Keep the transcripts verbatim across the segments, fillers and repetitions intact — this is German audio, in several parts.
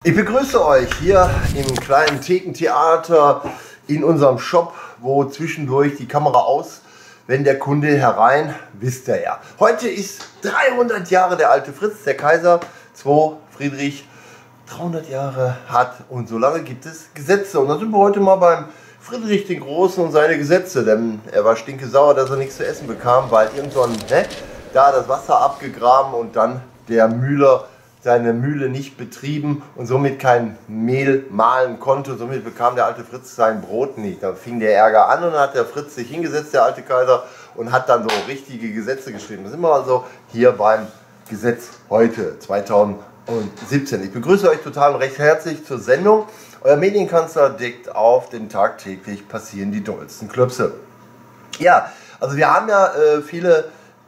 Ich begrüße euch hier im kleinen Thekentheater in unserem Shop, wo zwischendurch die Kamera aus, wenn der Kunde herein, wisst ihr ja. Heute ist dreihundert Jahre der alte Fritz, der Kaiser, zwei Friedrich, dreihundert Jahre hat und so lange gibt es Gesetze. Und da sind wir heute mal beim Friedrich den Großen und seine Gesetze, denn er war stinkesauer, dass er nichts zu essen bekam, weil irgend so ein, ne, da das Wasser abgegraben und dann der Mühler seine Mühle nicht betrieben und somit kein Mehl mahlen konnte. Somit bekam der alte Fritz sein Brot nicht. Da fing der Ärger an und dann hat der Fritz sich hingesetzt, der alte Kaiser, und hat dann so richtige Gesetze geschrieben. Da sind wir also hier beim Gesetz heute, zweitausendsiebzehn. Ich begrüße euch total und recht herzlich zur Sendung. Euer Medienkanzler deckt auf, denn tagtäglich passieren die dollsten Klöpse. Ja, also wir haben ja äh, viele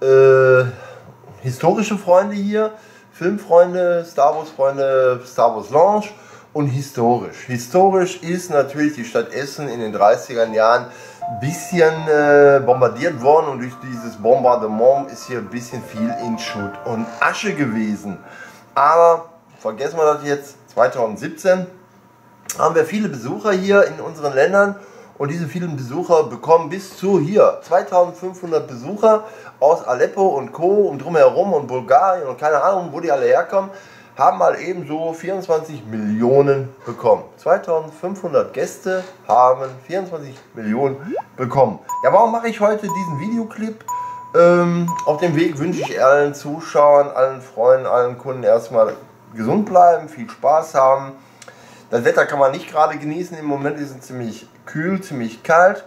äh, historische Freunde hier, Filmfreunde, Star Wars Freunde, Star Wars Lounge und historisch. Historisch ist natürlich die Stadt Essen in den dreißiger Jahren ein bisschen äh, bombardiert worden und durch dieses Bombardement ist hier ein bisschen viel in Schutt und Asche gewesen. Aber vergessen wir das jetzt, zweitausendsiebzehn haben wir viele Besucher hier in unseren Ländern. Und diese vielen Besucher bekommen bis zu hier zweitausendfünfhundert Besucher aus Aleppo und Co. und drumherum und Bulgarien und keine Ahnung, wo die alle herkommen, haben mal eben so vierundzwanzig Millionen bekommen. zweitausendfünfhundert Gäste haben vierundzwanzig Millionen bekommen. Ja, warum mache ich heute diesen Videoclip? Ähm, auf dem Weg wünsche ich allen Zuschauern, allen Freunden, allen Kunden erstmal gesund bleiben, viel Spaß haben. Das Wetter kann man nicht gerade genießen, im Moment ist es ziemlich kühl, ziemlich kalt.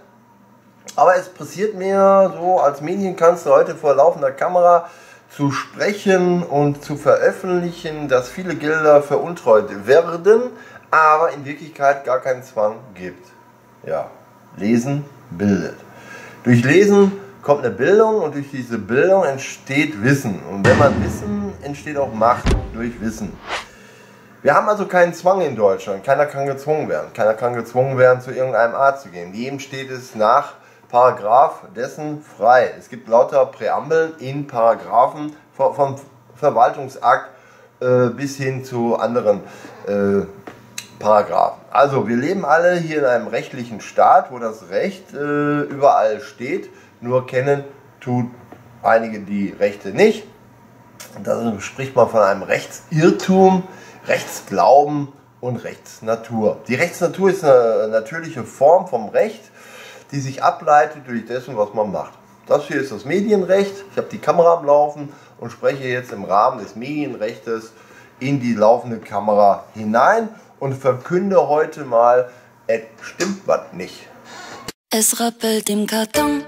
Aber es passiert mir so als Medienkanzler heute vor laufender Kamera zu sprechen und zu veröffentlichen, dass viele Gelder veruntreut werden, aber in Wirklichkeit gar keinen Zwang gibt. Ja, Lesen bildet. Durch Lesen kommt eine Bildung und durch diese Bildung entsteht Wissen. Und wenn man Wissen, entsteht auch Macht durch Wissen. Wir haben also keinen Zwang in Deutschland, keiner kann gezwungen werden. Keiner kann gezwungen werden, zu irgendeinem Arzt zu gehen. Jedem steht es nach Paragraph dessen frei. Es gibt lauter Präambeln in Paragraphen vom Verwaltungsakt äh, bis hin zu anderen äh, Paragraphen. Also wir leben alle hier in einem rechtlichen Staat, wo das Recht äh, überall steht, nur kennen tut einige die Rechte nicht. Da spricht man von einem Rechtsirrtum, Rechtsglauben und Rechtsnatur. Die Rechtsnatur ist eine natürliche Form vom Recht, die sich ableitet durch dessen, was man macht. Das hier ist das Medienrecht. Ich habe die Kamera am Laufen und spreche jetzt im Rahmen des Medienrechtes in die laufende Kamera hinein und verkünde heute mal, es stimmt was nicht. Es rappelt im Karton.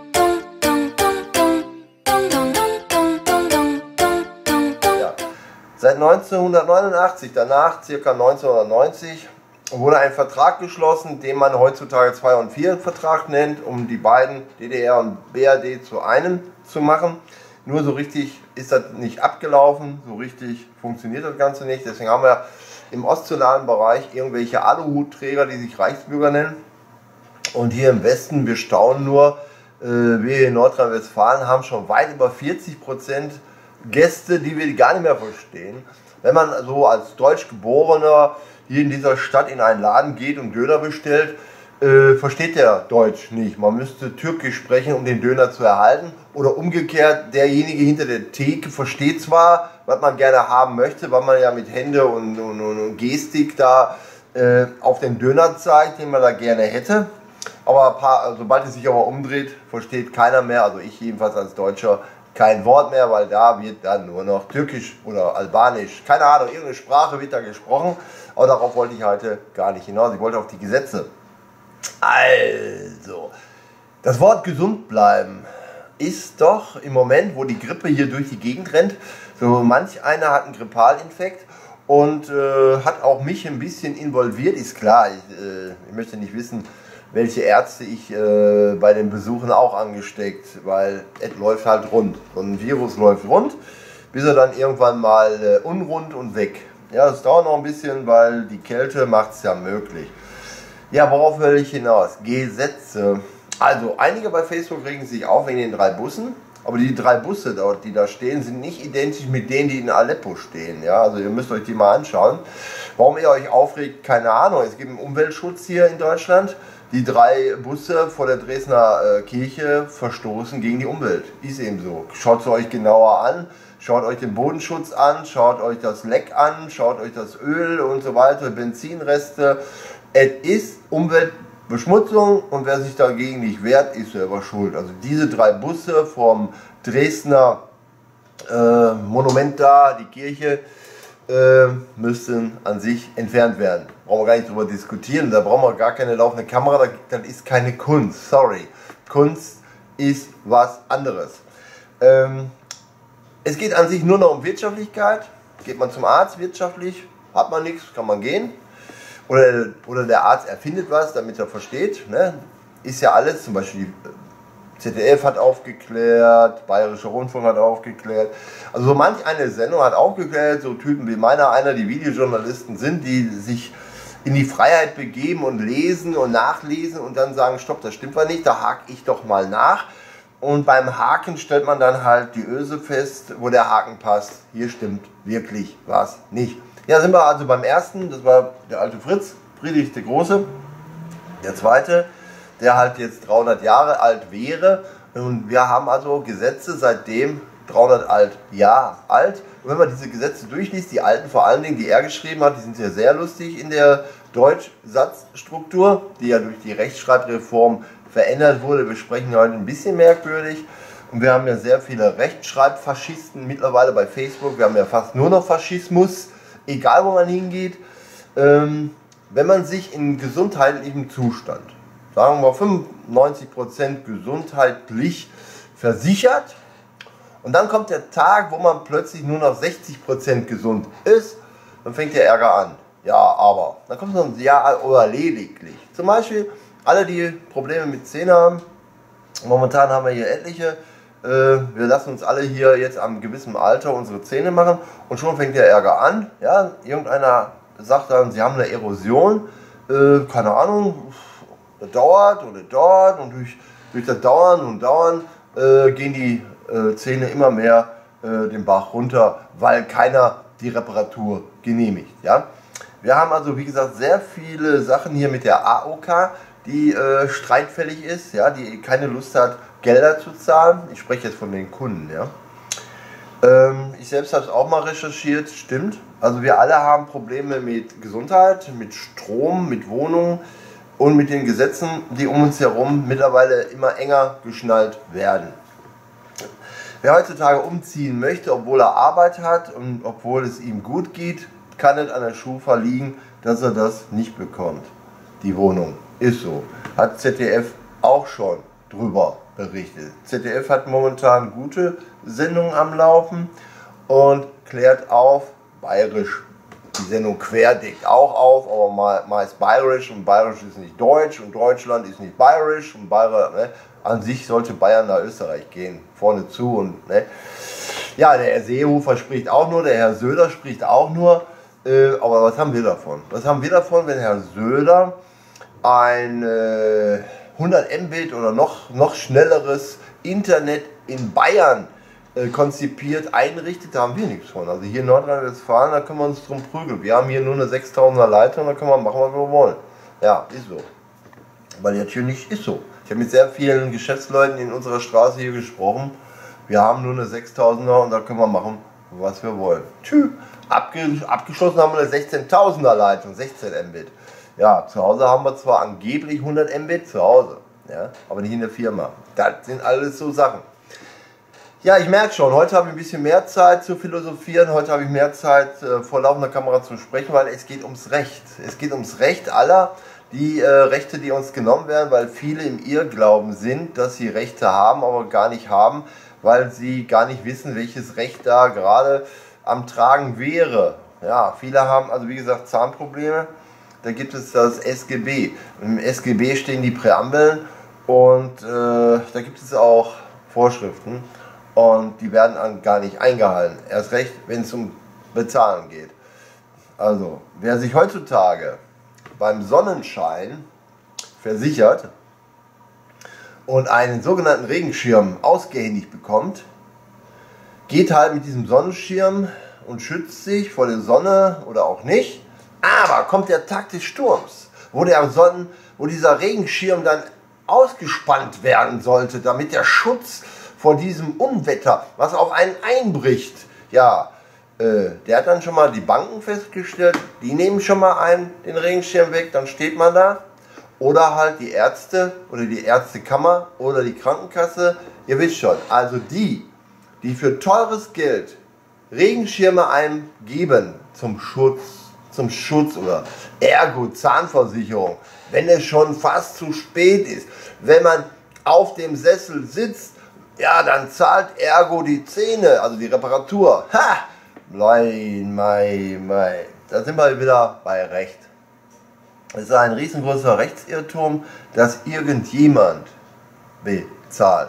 Seit neunzehnhundertneunundachtzig, danach ca. neunzehnhundertneunzig, wurde ein Vertrag geschlossen, den man heutzutage zwei und vier Vertrag nennt, um die beiden D D R und B R D zu einem zu machen. Nur so richtig ist das nicht abgelaufen, so richtig funktioniert das Ganze nicht. Deswegen haben wir im ostzonalen Bereich irgendwelche Aluhutträger, die sich Reichsbürger nennen. Und hier im Westen, wir staunen nur, wir hier in Nordrhein-Westfalen haben schon weit über vierzig Prozent Gäste, die wir gar nicht mehr verstehen. Wenn man so als Deutschgeborener hier in dieser Stadt in einen Laden geht und Döner bestellt, äh, versteht der Deutsch nicht. Man müsste Türkisch sprechen, um den Döner zu erhalten. Oder umgekehrt, derjenige hinter der Theke versteht zwar, was man gerne haben möchte, weil man ja mit Hände und, und, und Gestik da äh, auf den Döner zeigt, den man da gerne hätte. Aber paar, sobald es sich aber umdreht, versteht keiner mehr, also ich jedenfalls als Deutscher, kein Wort mehr, weil da wird dann nur noch Türkisch oder Albanisch, keine Ahnung, irgendeine Sprache wird da gesprochen. Aber darauf wollte ich heute gar nicht hinaus. Ich wollte auf die Gesetze. Also, das Wort gesund bleiben ist doch im Moment, wo die Grippe hier durch die Gegend rennt, so manch einer hat einen Grippalinfekt und äh, hat auch mich ein bisschen involviert. Ist klar, ich, äh, ich möchte nicht wissen, welche Ärzte ich äh, bei den Besuchen auch angesteckt, weil es läuft halt rund. So ein Virus läuft rund, bis er dann irgendwann mal äh, unrund und weg. Ja, das dauert noch ein bisschen, weil die Kälte macht es ja möglich. Ja, worauf will ich hinaus? Gesetze. Also, einige bei Facebook regen sich auf wegen den drei Bussen, aber die drei Busse dort, die da stehen, sind nicht identisch mit denen, die in Aleppo stehen. Ja, also ihr müsst euch die mal anschauen. Warum ihr euch aufregt, keine Ahnung. Es gibt einen Umweltschutz hier in Deutschland. Die drei Busse vor der Dresdner äh, Kirche verstoßen gegen die Umwelt. Ist eben so. Schaut es euch genauer an. Schaut euch den Bodenschutz an. Schaut euch das Leck an. Schaut euch das Öl und so weiter. Benzinreste. Es ist Umweltbeschmutzung und wer sich dagegen nicht wehrt, ist selber schuld. Also diese drei Busse vom Dresdner äh, Monument da, die Kirche, äh, müssten an sich entfernt werden. Brauchen wir gar nicht drüber diskutieren, da brauchen wir gar keine laufende Kamera, das ist keine Kunst, sorry. Kunst ist was anderes. Ähm, es geht an sich nur noch um Wirtschaftlichkeit. Geht man zum Arzt wirtschaftlich, hat man nichts, kann man gehen. Oder, oder der Arzt erfindet was, damit er versteht. Ne? Ist ja alles, zum Beispiel Z D F hat aufgeklärt, Bayerischer Rundfunk hat aufgeklärt. Also so manch eine Sendung hat aufgeklärt, so Typen wie meiner einer, die Videojournalisten sind, die sich in die Freiheit begeben und lesen und nachlesen und dann sagen, stopp, das stimmt was nicht, da hake ich doch mal nach. Und beim Haken stellt man dann halt die Öse fest, wo der Haken passt. Hier stimmt wirklich was nicht. Ja, sind wir also beim ersten, das war der alte Fritz, Friedrich der Große. Der zweite, der halt jetzt dreihundert Jahre alt wäre. Und wir haben also Gesetze seitdem dreihundert Jahre alt. Und wenn man diese Gesetze durchliest, die alten vor allen Dingen, die er geschrieben hat, die sind ja sehr lustig in der Deutschsatzstruktur, die ja durch die Rechtschreibreform verändert wurde. Wir sprechen heute ein bisschen merkwürdig. Und wir haben ja sehr viele Rechtschreibfaschisten mittlerweile bei Facebook. Wir haben ja fast nur noch Faschismus, egal wo man hingeht. Ähm, wenn man sich in gesundheitlichem Zustand, sagen wir fünfundneunzig Prozent gesundheitlich versichert, und dann kommt der Tag, wo man plötzlich nur noch sechzig Prozent gesund ist, dann fängt der Ärger an. Ja, aber, dann kommt so ein Ja oder lediglich. Zum Beispiel alle, die Probleme mit Zähnen haben, momentan haben wir hier etliche, äh, wir lassen uns alle hier jetzt am gewissen Alter unsere Zähne machen und schon fängt der Ärger an. Ja, irgendeiner sagt dann, sie haben eine Erosion, äh, keine Ahnung, das dauert und das dauert und durch, durch das Dauern und Dauern äh, gehen die äh, Zähne immer mehr äh, den Bach runter, weil keiner die Reparatur genehmigt. Ja? Wir haben also, wie gesagt, sehr viele Sachen hier mit der A O K, die äh, streitfällig ist, ja, die keine Lust hat, Gelder zu zahlen. Ich spreche jetzt von den Kunden. Ja. Ähm, ich selbst habe es auch mal recherchiert, stimmt. Also wir alle haben Probleme mit Gesundheit, mit Strom, mit Wohnungen und mit den Gesetzen, die um uns herum mittlerweile immer enger geschnallt werden. Wer heutzutage umziehen möchte, obwohl er Arbeit hat und obwohl es ihm gut geht, kann es an der Schufa liegen, dass er das nicht bekommt. Die Wohnung. Ist so. Hat Z D F auch schon drüber berichtet. Z D F hat momentan gute Sendungen am Laufen und klärt auf, bayerisch, die Sendung querdeckt auch auf, aber meist bayerisch und bayerisch ist nicht deutsch und Deutschland ist nicht bayerisch und Bayer, ne? An sich sollte Bayern nach Österreich gehen, vorne zu und ne? Ja, der Herr Seehofer spricht auch nur, der Herr Söder spricht auch nur, äh, aber was haben wir davon? Was haben wir davon, wenn Herr Söder ein äh, hundert Mbit oder noch, noch schnelleres Internet in Bayern äh, konzipiert, einrichtet, da haben wir nichts von. Also hier in Nordrhein-Westfalen, da können wir uns drum prügeln. Wir haben hier nur eine sechstausender Leitung, da können wir machen, was wir wollen. Ja, ist so. Weil jetzt hier nicht ist so. Ich habe mit sehr vielen Geschäftsleuten in unserer Straße hier gesprochen. Wir haben nur eine sechstausender und da können wir machen, was wir wollen. Tschüss. Abge abgeschlossen haben wir eine sechzehntausender Leitung, sechzehn Mbit. Ja, zu Hause haben wir zwar angeblich hundert Mbit zu Hause, ja, aber nicht in der Firma. Das sind alles so Sachen. Ja, ich merke schon, heute habe ich ein bisschen mehr Zeit zu philosophieren, heute habe ich mehr Zeit äh, vor laufender Kamera zu sprechen, weil es geht ums Recht. Es geht ums Recht aller, die äh, Rechte, die uns genommen werden, weil viele im Irrglauben sind, dass sie Rechte haben, aber gar nicht haben, weil sie gar nicht wissen, welches Recht da gerade am Tragen wäre. Ja, viele haben also wie gesagt Zahnprobleme. Da gibt es das S G B. Im S G B stehen die Präambeln und äh, da gibt es auch Vorschriften und die werden an, gar nicht eingehalten. Erst recht, wenn es um Bezahlen geht. Also, wer sich heutzutage beim Sonnenschein versichert und einen sogenannten Regenschirm ausgehändigt bekommt, geht halt mit diesem Sonnenschirm und schützt sich vor der Sonne oder auch nicht. Aber kommt der Tag des Sturms, wo, der Sonnen, wo dieser Regenschirm dann ausgespannt werden sollte, damit der Schutz vor diesem Unwetter, was auf einen einbricht, ja, äh, der hat dann schon mal die Banken festgestellt, die nehmen schon mal einen, den Regenschirm weg, dann steht man da. Oder halt die Ärzte oder die Ärztekammer oder die Krankenkasse, ihr wisst schon, also die, die für teures Geld Regenschirme einem geben zum Schutz, zum Schutz oder Ergo Zahnversicherung, wenn es schon fast zu spät ist, wenn man auf dem Sessel sitzt, ja, dann zahlt Ergo die Zähne, also die Reparatur. Ha! Mein, mein, mein. Da sind wir wieder bei Recht. Es ist ein riesengroßer Rechtsirrtum, dass irgendjemand bezahlt.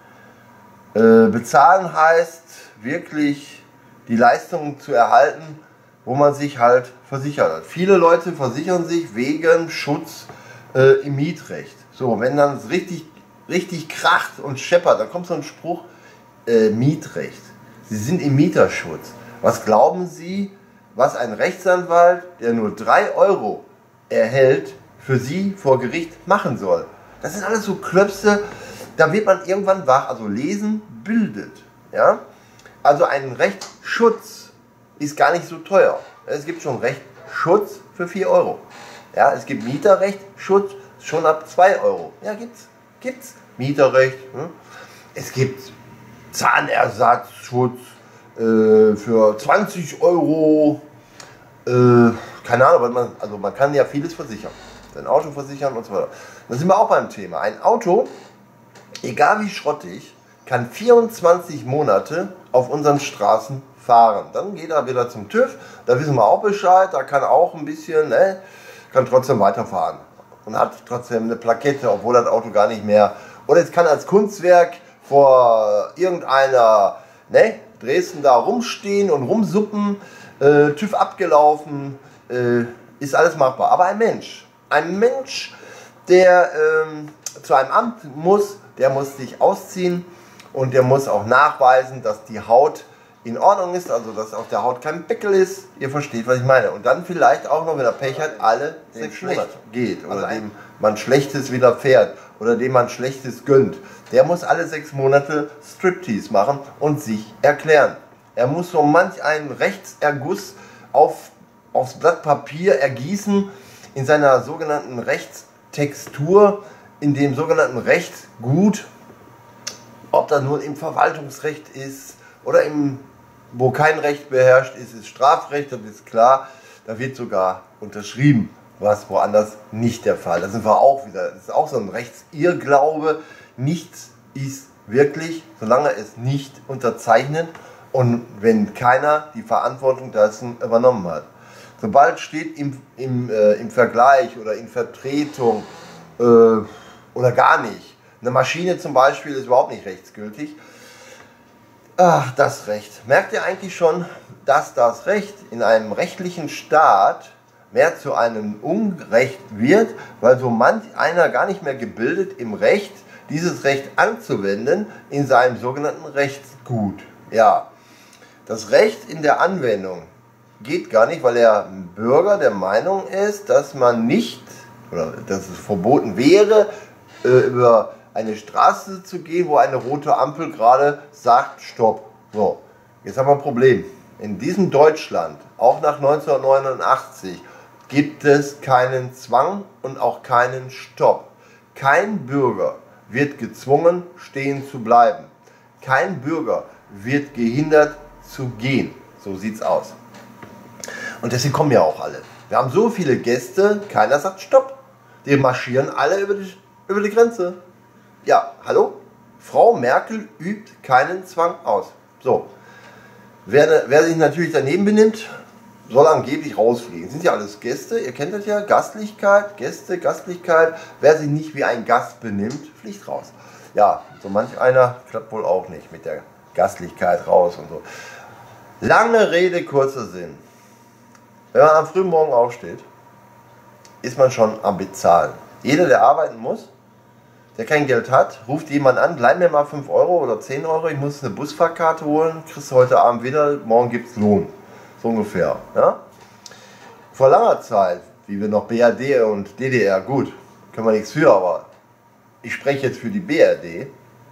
Äh, bezahlen heißt wirklich die Leistungen zu erhalten, wo man sich halt versichert hat. Viele Leute versichern sich wegen Schutz äh, im Mietrecht. So, wenn dann es richtig, richtig kracht und scheppert, dann kommt so ein Spruch, äh, Mietrecht. Sie sind im Mieterschutz. Was glauben Sie, was ein Rechtsanwalt, der nur drei Euro erhält, für Sie vor Gericht machen soll? Das sind alles so Klöpse, da wird man irgendwann wach. Also lesen bildet. Ja? Also ein Rechtsschutz ist gar nicht so teuer. Es gibt schon Rechtsschutz für vier Euro. Ja, es gibt Mieterrechtsschutz schon ab zwei Euro. Ja, gibt's. Gibt's. Mieterrecht. Hm? Es gibt Zahnersatzschutz äh, für zwanzig Euro. Äh, keine Ahnung, man, also man kann ja vieles versichern. Sein Auto versichern und so weiter. Da sind wir auch beim Thema. Ein Auto, egal wie schrottig, kann vierundzwanzig Monate auf unseren Straßen fahren. Dann geht er wieder zum TÜV, da wissen wir auch Bescheid, da kann auch ein bisschen, ne, kann trotzdem weiterfahren und hat trotzdem eine Plakette, obwohl das Auto gar nicht mehr, oder es kann als Kunstwerk vor irgendeiner, ne, Dresden da rumstehen und rumsuppen, äh, TÜV abgelaufen, äh, ist alles machbar. Aber ein Mensch, ein Mensch, der ähm, zu einem Amt muss, der muss sich ausziehen und der muss auch nachweisen, dass die Haut in Ordnung ist, also dass auf der Haut kein Pickel ist. Ihr versteht, was ich meine. Und dann vielleicht auch noch, wenn er Pech hat, alle sechs Monate geht. Oder dem man Schlechtes widerfährt oder dem man Schlechtes gönnt. Der muss alle sechs Monate Striptease machen und sich erklären. Er muss so manch einen Rechtserguss auf, aufs Blatt Papier ergießen, in seiner sogenannten Rechtstextur, in dem sogenannten Rechtsgut, ob das nun im Verwaltungsrecht ist oder im, wo kein Recht beherrscht ist, ist Strafrecht, das ist klar, da wird sogar unterschrieben, was woanders nicht der Fall. Da sind wir auch wieder, das ist auch so ein Rechtsirrglaube, nichts ist wirklich, solange es nicht unterzeichnet und wenn keiner die Verantwortung dessen übernommen hat. Sobald steht im, im, äh, im Vergleich oder in Vertretung äh, oder gar nicht, eine Maschine zum Beispiel ist überhaupt nicht rechtsgültig. Ach, das Recht. Merkt ihr eigentlich schon, dass das Recht in einem rechtlichen Staat mehr zu einem Unrecht wird, weil so manch einer gar nicht mehr gebildet im Recht, dieses Recht anzuwenden in seinem sogenannten Rechtsgut. Ja, das Recht in der Anwendung geht gar nicht, weil der Bürger der Meinung ist, dass man nicht, oder dass es verboten wäre, äh, über eine Straße zu gehen, wo eine rote Ampel gerade sagt, stopp. So, jetzt haben wir ein Problem. In diesem Deutschland, auch nach neunzehnhundertneunundachtzig, gibt es keinen Zwang und auch keinen Stopp. Kein Bürger wird gezwungen, stehen zu bleiben. Kein Bürger wird gehindert zu gehen. So sieht's aus. Und deswegen kommen ja auch alle. Wir haben so viele Gäste, keiner sagt Stopp. Die marschieren alle über die, über die Grenze. Ja, hallo? Frau Merkel übt keinen Zwang aus. So, wer, wer sich natürlich daneben benimmt, soll angeblich rausfliegen. Sind ja alles Gäste, ihr kennt das ja, Gastlichkeit, Gäste, Gastlichkeit. Wer sich nicht wie ein Gast benimmt, fliegt raus. Ja, so manch einer klappt wohl auch nicht mit der Gastlichkeit raus und so. Lange Rede, kurzer Sinn. Wenn man am frühen Morgen aufsteht, ist man schon am Bezahlen. Jeder, der arbeiten muss, der kein Geld hat, ruft jemand an, leih mir mal fünf Euro oder zehn Euro, ich muss eine Busfahrkarte holen, kriegst du heute Abend wieder, morgen gibt es Lohn. So ungefähr. Ja? vor langer Zeit, wie wir noch B R D und D D R, gut, können wir nichts für, aber ich spreche jetzt für die B R D,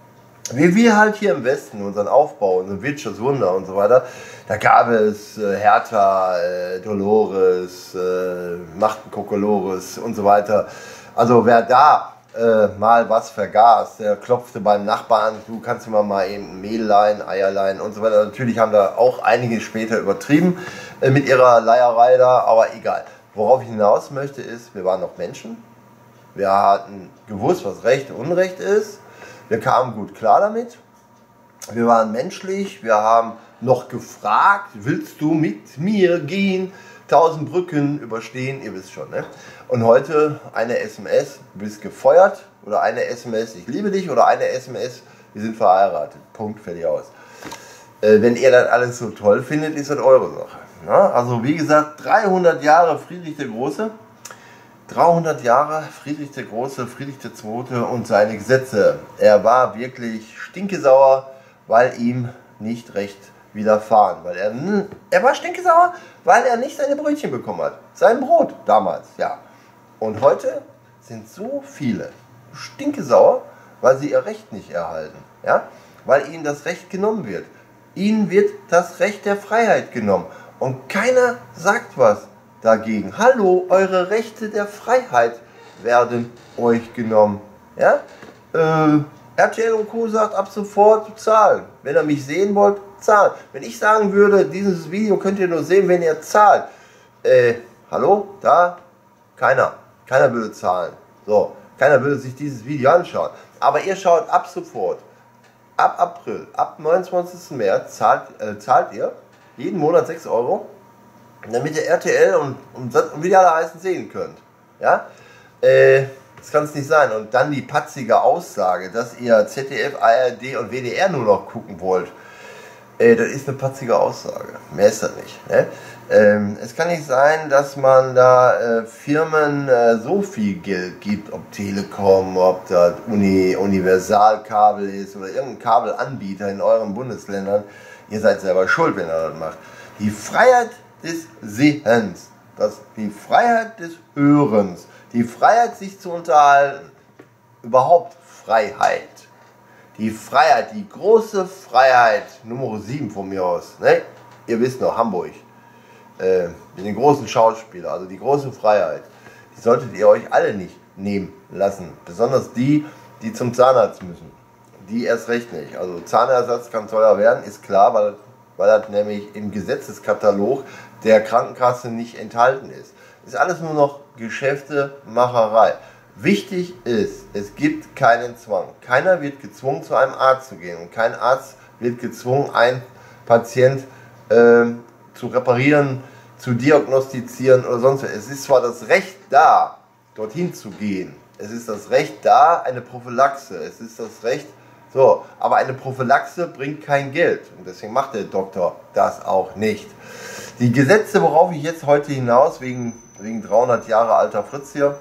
wie wir halt hier im Westen unseren Aufbau, unser Wirtschaftswunder und so weiter, da gab es äh, Hertha, äh, Dolores, äh, Machten Kokolores und so weiter. Also wer da äh, mal was vergaß, der klopfte beim Nachbarn, du kannst immer mal eben ein Mehllein, Eierlein und so weiter. Natürlich haben da auch einige später übertrieben äh, mit ihrer Leierei da, aber egal. Worauf ich hinaus möchte ist, wir waren noch Menschen, wir hatten gewusst, was Recht und Unrecht ist, wir kamen gut klar damit, wir waren menschlich, wir haben noch gefragt, willst du mit mir gehen, tausend Brücken überstehen, ihr wisst schon, ne? Und heute eine S M S, du bist gefeuert, oder eine S M S, ich liebe dich, oder eine S M S, wir sind verheiratet, Punkt, fertig aus. Äh, wenn ihr das alles so toll findet, ist das eure Sache. Ja? Also wie gesagt, dreihundert Jahre Friedrich der Große, dreihundert Jahre Friedrich der Große, Friedrich der Zweite und seine Gesetze. Er war wirklich stinkesauer, weil ihm nicht recht widerfahren. Weil er, er war stinkesauer, weil er nicht seine Brötchen bekommen hat. Sein Brot damals, ja. Und heute sind so viele stinkesauer, weil sie ihr Recht nicht erhalten. Ja? Weil ihnen das Recht genommen wird. Ihnen wird das Recht der Freiheit genommen. Und keiner sagt was dagegen. Hallo, eure Rechte der Freiheit werden euch genommen. Ja? Äh, R T L und Co. sagt ab sofort zahlen. Wenn ihr mich sehen wollt, zahlen. Wenn ich sagen würde, dieses Video könnt ihr nur sehen, wenn ihr zahlt. Äh, hallo? Da? Keiner. Keiner würde zahlen. So, keiner würde sich dieses Video anschauen. Aber ihr schaut ab sofort. Ab April, ab neunundzwanzigsten März zahlt, äh, zahlt ihr jeden Monat sechs Euro, damit ihr R T L und, und, und wie die alle heißen sehen könnt. Ja? Äh, das kann es nicht sein. Und dann die patzige Aussage, dass ihr Z D F, A R D und W D R nur noch gucken wollt. Äh, das ist eine patzige Aussage. Mehr ist das nicht. Ne? Ähm, es kann nicht sein, dass man da äh, Firmen äh, so viel Geld gibt, ob Telekom, ob das Uni, Universalkabel ist oder irgendein Kabelanbieter in euren Bundesländern. Ihr seid selber schuld, wenn ihr das macht. Die Freiheit des Sehens, das, die Freiheit des Hörens, die Freiheit, sich zu unterhalten, überhaupt Freiheit. Die Freiheit, die große Freiheit, Nummer sieben von mir aus, ne? Ihr wisst noch, Hamburg, äh, mit den großen Schauspielern, also die große Freiheit, die solltet ihr euch alle nicht nehmen lassen. Besonders die, die zum Zahnarzt müssen. Die erst recht nicht. Also Zahnersatz kann teuer werden, ist klar, weil, weil das nämlich im Gesetzeskatalog der Krankenkasse nicht enthalten ist. Ist alles nur noch Geschäftemacherei. Wichtig ist, es gibt keinen Zwang. Keiner wird gezwungen, zu einem Arzt zu gehen. Und kein Arzt wird gezwungen, einen Patient äh, zu reparieren, zu diagnostizieren oder sonst was. Es ist zwar das Recht da, dorthin zu gehen. Es ist das Recht da, eine Prophylaxe. Es ist das Recht, so, aber eine Prophylaxe bringt kein Geld. Und deswegen macht der Doktor das auch nicht. Die Gesetze, worauf ich jetzt heute hinaus, wegen, wegen dreihundert Jahre alter Fritz hier,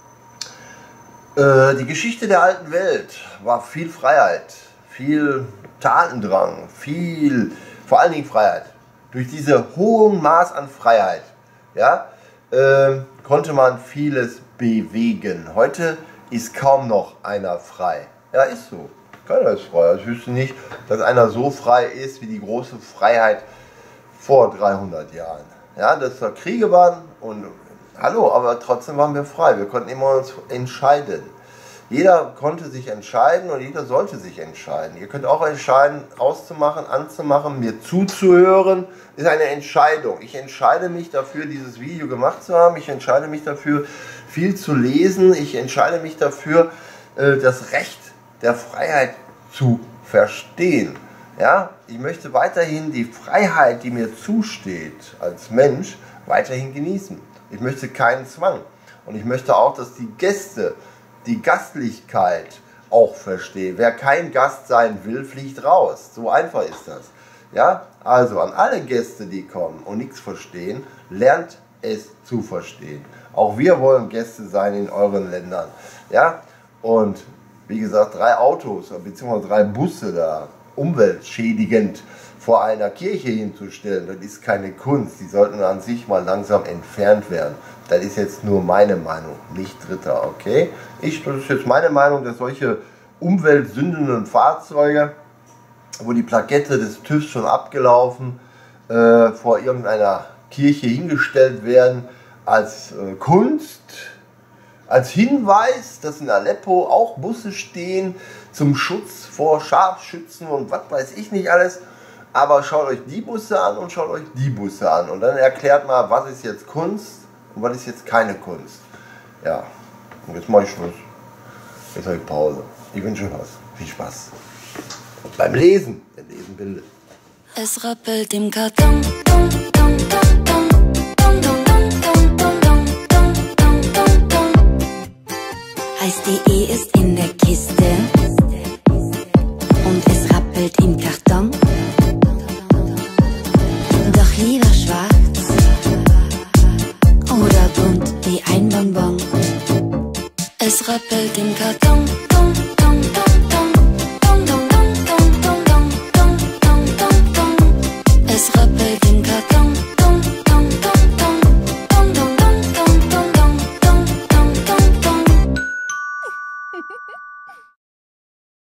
äh, die Geschichte der alten Welt war viel Freiheit, viel Tatendrang, viel, vor allen Dingen Freiheit. Durch diese hohen Maß an Freiheit, ja, äh, konnte man vieles bewegen. Heute ist kaum noch einer frei. Ja, ist so. Keiner ist frei. Ich wüsste nicht, dass einer so frei ist wie die große Freiheit vor dreihundert Jahren. Ja, dass da Kriege waren und hallo, aber trotzdem waren wir frei. Wir konnten immer uns entscheiden. Jeder konnte sich entscheiden und jeder sollte sich entscheiden. Ihr könnt auch entscheiden, auszumachen, anzumachen, mir zuzuhören. Ist eine Entscheidung. Ich entscheide mich dafür, dieses Video gemacht zu haben. Ich entscheide mich dafür, viel zu lesen. Ich entscheide mich dafür, das Recht der Freiheit zu verstehen. Ja, ich möchte weiterhin die Freiheit, die mir zusteht als Mensch, weiterhin genießen. Ich möchte keinen Zwang. Und ich möchte auch, dass die Gäste die Gastlichkeit auch verstehen. Wer kein Gast sein will, fliegt raus. So einfach ist das. Ja, also an alle Gäste, die kommen und nichts verstehen, lernt es zu verstehen. Auch wir wollen Gäste sein in euren Ländern. Ja, und wie gesagt, drei Autos bzw. drei Busse da umweltschädigend vor einer Kirche hinzustellen. Das ist keine Kunst. Die sollten an sich mal langsam entfernt werden. Das ist jetzt nur meine Meinung, nicht Dritter, okay? Ich, das ist jetzt meine Meinung, dass solche umweltsündenden Fahrzeuge, wo die Plakette des TÜVs schon abgelaufen, äh, vor irgendeiner Kirche hingestellt werden, als äh, Kunst, als Hinweis, dass in Aleppo auch Busse stehen zum Schutz vor Scharfschützen und was weiß ich nicht alles. Aber schaut euch die Busse an und schaut euch die Busse an und dann erklärt mal, was ist jetzt Kunst und was ist jetzt keine Kunst. Ja, und jetzt mache ich Schluss. Jetzt habe ich Pause. Ich wünsche euch was. Viel Spaß. Beim Lesen. Denn Lesen bildet. Es rappelt im Karton. Heißt die E ist in der Kiste und es rappelt im Karton. Doch lieber schwarz oder bunt wie ein Bonbon. Es rappelt im Karton.